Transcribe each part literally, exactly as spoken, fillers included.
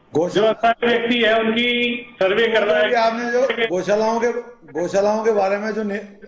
जो अस्थायी व्यक्ति है उनकी सर्वे करना है। आपने जो गौशालाओं के गौशालाओं के बारे में जो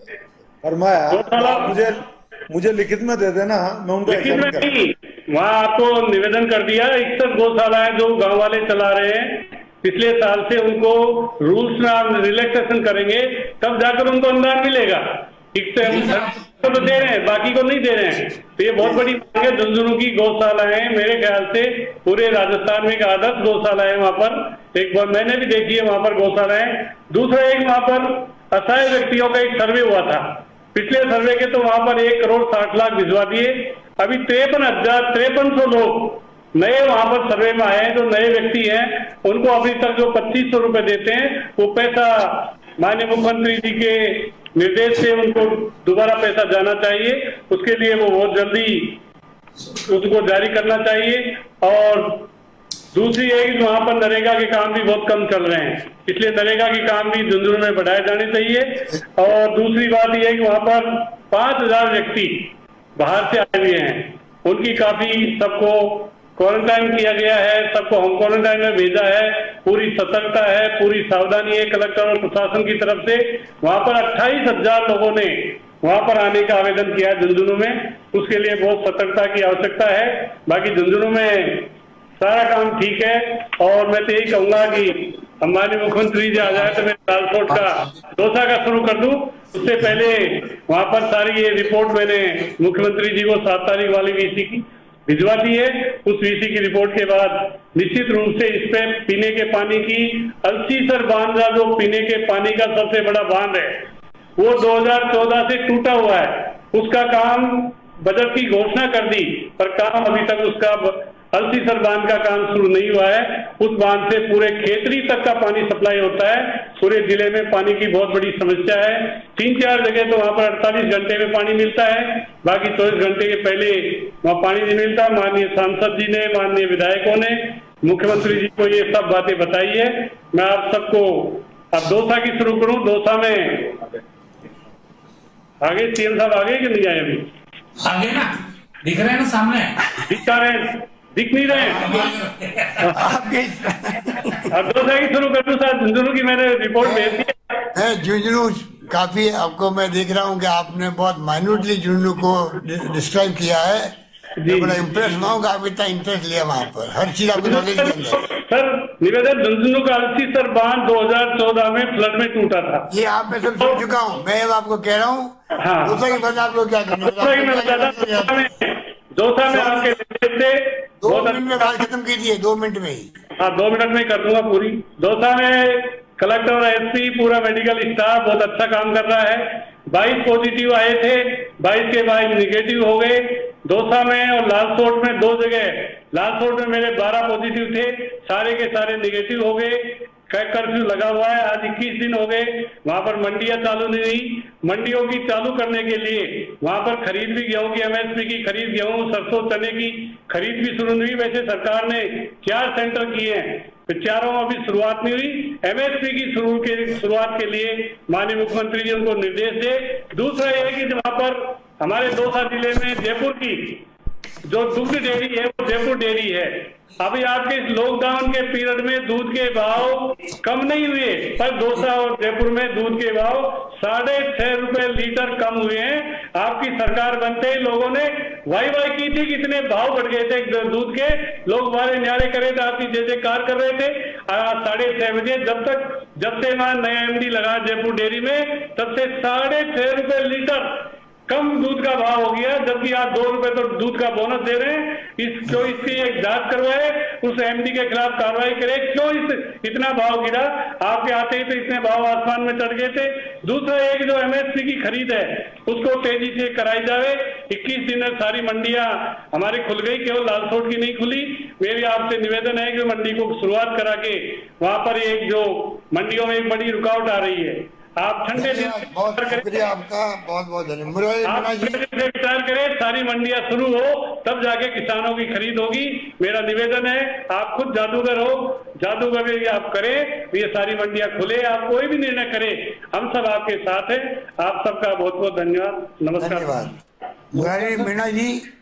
फरमाया, तो आप मुझे मुझे लिखित में दे देना, मैं उनको लिखित में नहीं, वहाँ आपको निवेदन कर दिया। इकसठ गौशालाएं जो गांव वाले चला रहे हैं पिछले साल से, उनको रूल्स में रिलैक्सेशन करेंगे तब जाकर उनको अनुदान मिलेगा। ठीक से हम तो दे रहे हैं, बाकी को नहीं दे रहे हैं। तो ये बहुत बड़ी मांग है। झुंझुनू की गौशालाएं मेरे ख्याल से पूरे राजस्थान में एक आदर्श गौशाला है। वहाँ पर एक बार मैंने भी देखी है, वहाँ पर गौशालाएं। दूसरा एक वहाँ पर अस्थायी व्यक्तियों का एक सर्वे हुआ था पिछले सर्वे के, तो वहाँ पर एक करोड़ साठ लाख भिजवा दिए। अभी तिरपन हजार तिरपन सौ लोग नए वहां पर सर्वे में आए हैं, जो नए व्यक्ति हैं उनको अभी तक जो पच्चीस सौ रुपए देते हैं वो पैसा माननीय मुख्यमंत्री जी के निर्देश से उनको दोबारा पैसा जाना चाहिए। उसके लिए वो बहुत जल्दी उसको जारी करना चाहिए। और दूसरी एक वहां पर नरेगा के काम भी बहुत कम चल रहे हैं, इसलिए नरेगा के काम भी झुंझुनू में बढ़ाए जाने चाहिए। और दूसरी बात यह है कि वहां पर पांच हजार व्यक्ति बाहर से आए हुए हैं, उनकी काफी सबको क्वारंटाइन किया गया है, सबको होम क्वारंटाइन में भेजा है। पूरी सतर्कता है, पूरी सावधानी है कलेक्टर और प्रशासन की तरफ से। वहां पर अट्ठाईस हजार लोगों ने वहां पर आने का आवेदन किया है झुंझुनू में। उसके लिए बहुत सतर्कता की आवश्यकता है। बाकी झुंझुनू में सारा काम ठीक है। और मैं तो यही कहूंगा कि हमारे मुख्यमंत्री जी आ जाए तो मैं ट्रांसपोर्ट का डोसा का शुरू कर दूं। उससे पहले वहां पर सारी ये रिपोर्ट मैंने मुख्यमंत्री जी को सात तारीख वाली वीसी की भिजवा दी है। उस वीसी की रिपोर्ट के बाद निश्चित रूप से इस पे पीने के पानी की अलसीसर बांध का जो पीने के पानी का सबसे बड़ा बांध है वो दो हजार चौदह से टूटा हुआ है। उसका काम बजट की घोषणा कर दी, पर काम अभी तक उसका अलसीसर बांध का काम शुरू नहीं हुआ है। उस बांध से पूरे खेतरी तक का पानी सप्लाई होता है। पूरे जिले में पानी की बहुत बड़ी समस्या है। तीन चार जगह तो वहां पर अड़तालीस घंटे में पानी मिलता है, बाकी चौबीस घंटे के पहले वहां पानी नहीं मिलता। माननीय सांसद जी ने, माननीय विधायकों ने मुख्यमंत्री जी को ये सब बातें बताई है। मैं आप सबको अब दौसा की शुरू करूं। दौसा में आगे सीएम साहब आगे कि नहीं आए? अभी आगे ना दिख रहे हैं ना, सामने दिख रहे हैं, दिख नहीं रहे। अब दौसा की शुरू कर दूं सर। झुंझुनू की मैंने रिपोर्ट भेज दी है। झुंझुनू काफी आपको मैं देख रहा हूँ कि आपने बहुत माइन्यूटली झुंझुनू को डिस्क्राइब किया है। मैं बड़ा इम्प्रेस हुआ हूँ, आप इतना इंटरेस्ट लिया वहाँ पर, हर चीज आपको नॉलेज के अंदर। सर निवेदन, झुंझुनू का अलसीसर बांध दो हजार चौदह में फ्लड में टूटा था। ये आप मैं सब सुन चुका हूँ। मैं आपको कह रहा हूँ हाँ दूसरा के बाद आप लोग क्या करना दौसा में आपके निर्देश से दो मिनट में बात खत्म कीजिए, दो मिनट में ही। हाँ दो मिनट में कर दूंगा पूरी। दौसा में कलेक्टर और एसपी पूरा मेडिकल स्टाफ बहुत अच्छा काम कर रहा है। बाईस पॉजिटिव आए थे, बाईस के बाईस निगेटिव हो गए। दौसा में और लालसोट में दो जगह, लालसोट में मेरे बारह पॉजिटिव थे, सारे के सारे निगेटिव हो गए। कर्फ्यू लगा हुआ है, आज इक्कीस दिन हो गए। वहां पर मंडियां चालू नहीं हुई। मंडियों की चालू करने के लिए वहां पर खरीद भी गेहूं की, एमएसपी की खरीद, गेहूं सरसों चने की खरीद भी शुरू नहीं हुई। वैसे सरकार ने चार सेंटर किए हैं, तो चारों में अभी शुरुआत नहीं हुई। एमएसपी की शुरू के शुरुआत के लिए माननीय मुख्यमंत्री जी उनको निर्देश दे। दूसरा यह है कि वहां पर हमारे दौसा जिले में जयपुर की जो दुग्ध डेयरी है वो जयपुर डेयरी है। अभी आपके इस लॉकडाउन के पीरियड में दूध के भाव कम नहीं हुए, पर दौसा और जयपुर में दूध के भाव साढ़े छह रुपए लीटर कम हुए हैं। आपकी सरकार बनते ही लोगों ने वाई वाई की थी, कितने भाव बढ़ गए थे दूध के, लोग वारे न्यारे करे थे, आपकी जय जयकार कर रहे थे। आज साढ़े छह बजे जब तक जब से वहां नया एमडी लगा जयपुर डेयरी में, तब से साढ़े छह रुपए लीटर कम दूध का भाव हो गया, जबकि आप दो रुपए तो दूध का बोनस दे रहे हैं। इस जो इसकी एक जांच करवाए, उस एमडी के खिलाफ कार्रवाई करे, क्यों इस इतना भाव गिरा। आपके आते ही तो इतने भाव आसमान में चढ़ गए थे। दूसरा एक जो एमएसपी की खरीद है उसको तेजी से कराई जाए। इक्कीस दिन में सारी मंडियां हमारी खुल गई, केवल लालसोट की नहीं खुली। मेरी आपसे निवेदन है कि मंडी को शुरुआत करा के वहां पर एक जो मंडियों में एक बड़ी रुकावट आ रही है, आप ठंडे दिन बहुत शुक्रिया आपका, बहुत बहुत धन्यवाद। विचार करें, सारी मंडियां शुरू हो तब जाके किसानों की खरीद होगी। मेरा निवेदन है, आप खुद जादूगर हो, जादूगर भी आप करें, ये सारी मंडियां खुले। आप कोई भी निर्णय करें, हम सब आपके साथ हैं। आप सबका बहुत बहुत धन्यवाद। नमस्कार। धन्यवाद। मुरारी मीणा जी।